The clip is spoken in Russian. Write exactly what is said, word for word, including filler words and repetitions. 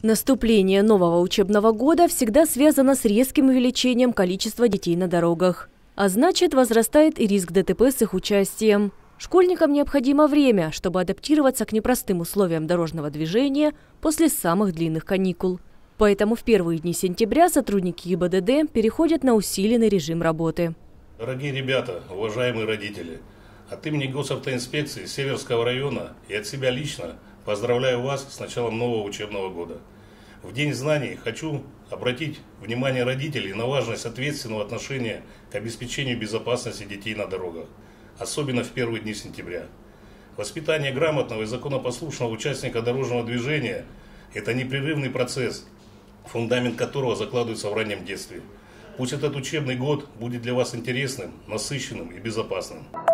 Наступление нового учебного года всегда связано с резким увеличением количества детей на дорогах. А значит, возрастает и риск ДТП с их участием. Школьникам необходимо время, чтобы адаптироваться к непростым условиям дорожного движения после самых длинных каникул. Поэтому в первые дни сентября сотрудники ГИБДД переходят на усиленный режим работы. Дорогие ребята, уважаемые родители, от имени госавтоинспекции Северского района и от себя лично поздравляю вас с началом нового учебного года. В День знаний хочу обратить внимание родителей на важность ответственного отношения к обеспечению безопасности детей на дорогах, особенно в первые дни сентября. Воспитание грамотного и законопослушного участника дорожного движения – это непрерывный процесс, фундамент которого закладывается в раннем детстве. Пусть этот учебный год будет для вас интересным, насыщенным и безопасным.